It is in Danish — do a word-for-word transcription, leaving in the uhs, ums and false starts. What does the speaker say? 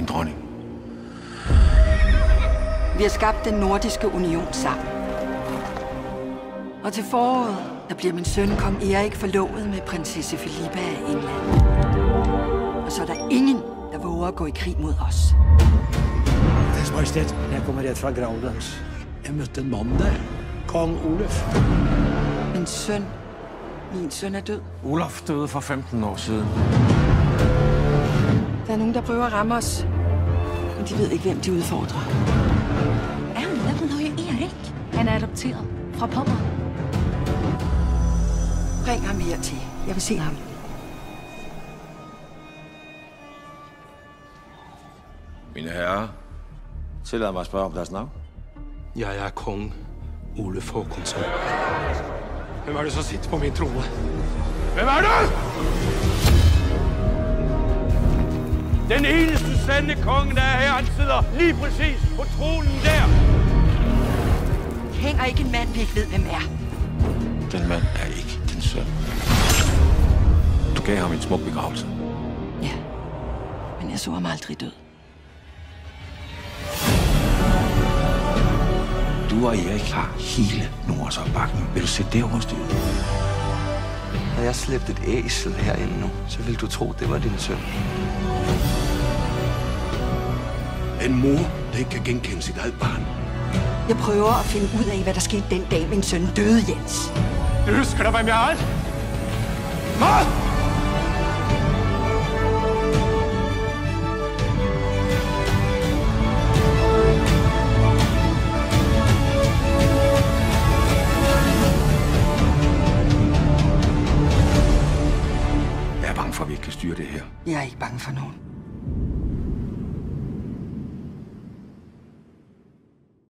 din dronning. Vi har skabt den nordiske union sammen. Og til foråret, der bliver min søn kong Erik forlovet med prinsesse Filippa af England. Og så er der ingen, der våger at gå i krig mod os. Deres Majestet, jeg kommer rett fra Gravlands. Jeg mødte en mand der. Kong Oluf. Min søn. Min søn er død. Olaf døde for femten år siden. Der er nogen, der prøver at ramme os. Men de ved ikke, hvem de udfordrer. Anden har jo Erik. Han er adopteret fra Pommern. Ring ham her til. Jeg vil se ham. Mine herrer, tillad mig at spørge om deres navn. Jeg er kong Oluf Håkonsson. Hvem er det, som sitter på min trone? Hvem er du? Den eneste sande konge, der er her, han sidder lige præcis på tronen der. Hænger ikke en mand, vi ikke ved, hvem er. Den mand er ikke din søn. Du gav ham en smuk begravelse. Ja, men jeg så ham aldrig død. Du og Erik har hele Nordsøbakken. Vil du sætte det overstyret? Havde jeg slæbt et æsel herinde nu, så ville du tro, det var din søn. En mor, der ikke kan genkende sit eget barn. Jeg prøver at finde ud af, hvad der skete den dag, min søn døde, Jens. Du husker da, hvem jeg er? Mad! Jeg er bange for, at vi ikke kan styre det her. Jeg er ikke bange for nogen.